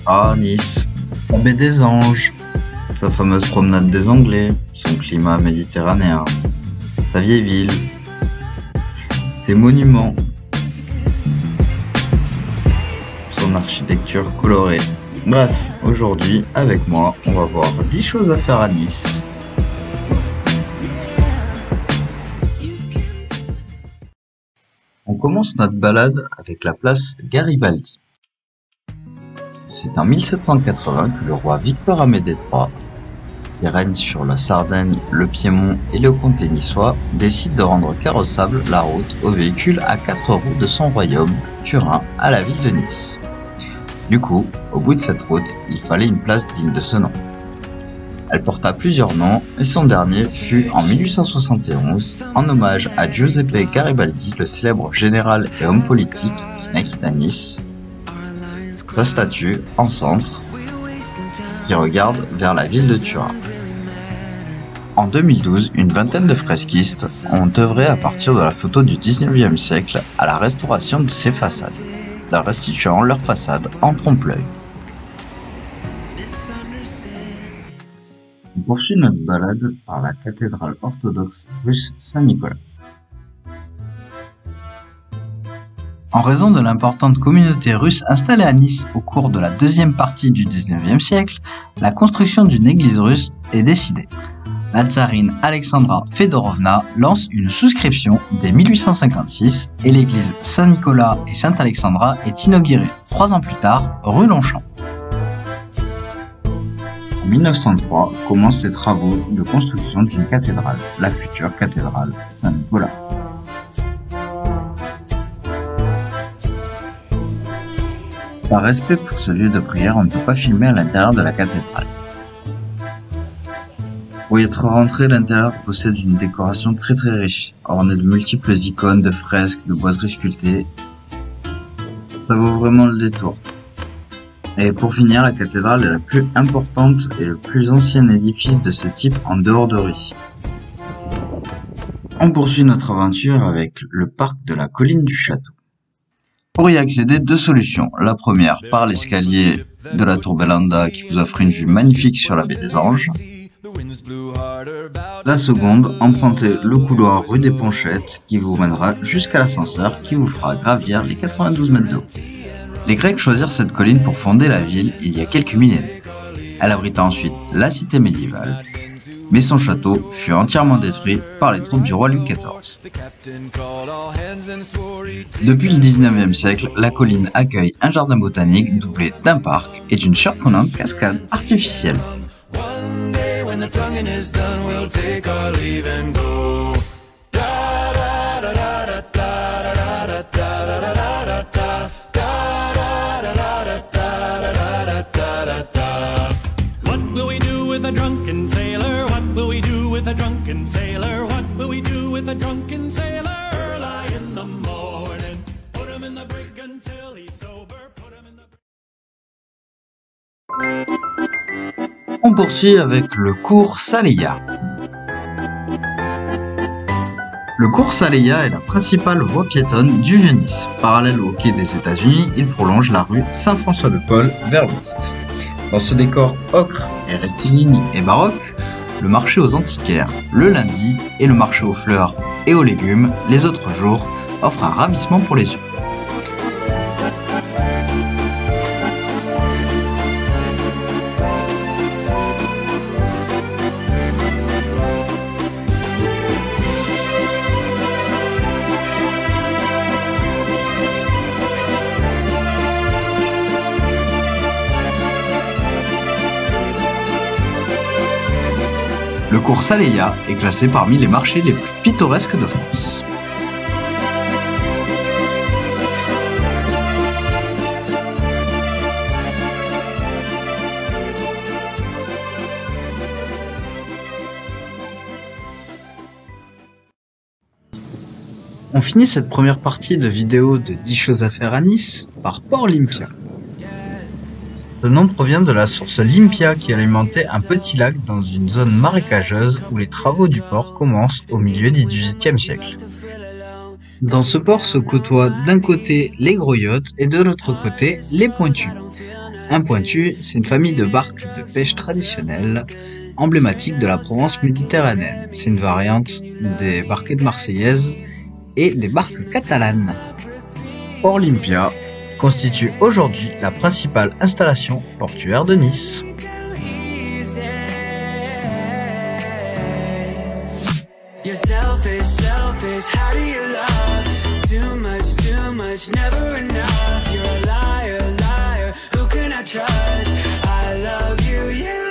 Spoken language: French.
Ah, Nice, sa baie des Anges, sa fameuse promenade des Anglais, son climat méditerranéen, sa vieille ville, ses monuments, son architecture colorée. Bref, aujourd'hui, avec moi, on va voir 10 choses à faire à Nice. On commence notre balade avec la place Garibaldi. C'est en 1780 que le roi Victor Amédée III, qui règne sur la Sardaigne, le Piémont et le comté niçois, décide de rendre carrossable la route aux véhicules à 4 roues de son royaume, Turin, à la ville de Nice. Du coup, au bout de cette route, il fallait une place digne de ce nom. Elle porta plusieurs noms et son dernier fut en 1871 en hommage à Giuseppe Garibaldi, le célèbre général et homme politique qui naquit à Nice. Sa statue, en centre, qui regarde vers la ville de Turin. En 2012, une vingtaine de fresquistes ont œuvré à partir de la photo du 19e siècle à la restauration de ces façades, leur restituant leur façade en trompe-l'œil. On poursuit notre balade par la cathédrale orthodoxe russe Saint-Nicolas. En raison de l'importante communauté russe installée à Nice au cours de la deuxième partie du XIXe siècle, la construction d'une église russe est décidée. La tsarine Alexandra Fedorovna lance une souscription dès 1856 et l'église Saint-Nicolas et Sainte-Alexandra est inaugurée 3 ans plus tard, rue Longchamp. En 1903 commencent les travaux de construction d'une cathédrale, la future cathédrale Saint-Nicolas. Par respect pour ce lieu de prière, on ne peut pas filmer à l'intérieur de la cathédrale. Pour y être rentré, l'intérieur possède une décoration très riche, ornée de multiples icônes, de fresques, de boiseries sculptées. Ça vaut vraiment le détour. Et pour finir, la cathédrale est la plus importante et le plus ancien édifice de ce type en dehors de Russie. On poursuit notre aventure avec le parc de la colline du château. Pour y accéder, 2 solutions. La première, par l'escalier de la tour Belanda qui vous offre une vue magnifique sur la baie des Anges. La seconde, empruntez le couloir rue des Ponchettes qui vous mènera jusqu'à l'ascenseur qui vous fera gravir les 92 mètres de haut. Les Grecs choisirent cette colline pour fonder la ville il y a quelques millénaires. Elle abrita ensuite la cité médiévale, mais son château fut entièrement détruit par les troupes du roi Louis XIV. Depuis le 19e siècle, la colline accueille un jardin botanique doublé d'un parc et d'une surprenante cascade artificielle. On poursuit avec le cours Saleya. Le cours Saleya est la principale voie piétonne du Vieux-Nice. Parallèle au quai des États-Unis, il prolonge la rue Saint-François-de-Paul vers l'ouest. Dans ce décor ocre et rectiligne et baroque, le marché aux antiquaires le lundi et le marché aux fleurs et aux légumes les autres jours offrent un ravissement pour les yeux. Le cours Saleya est classé parmi les marchés les plus pittoresques de France. On finit cette première partie de vidéo de 10 choses à faire à Nice par Port Lympia. Ce nom provient de la source Lympia qui alimentait un petit lac dans une zone marécageuse où les travaux du port commencent au milieu du XVIIIe siècle. Dans ce port se côtoient d'un côté les gros yachts et de l'autre côté les pointus. Un pointu, c'est une famille de barques de pêche traditionnelles, emblématique de la Provence méditerranéenne. C'est une variante des barquettes marseillaises et des barques catalanes. Port Olympia constitue aujourd'hui la principale installation portuaire de Nice. You're selfish, how do you love? Too much, never enough. You're a liar, who can I trust? I love you,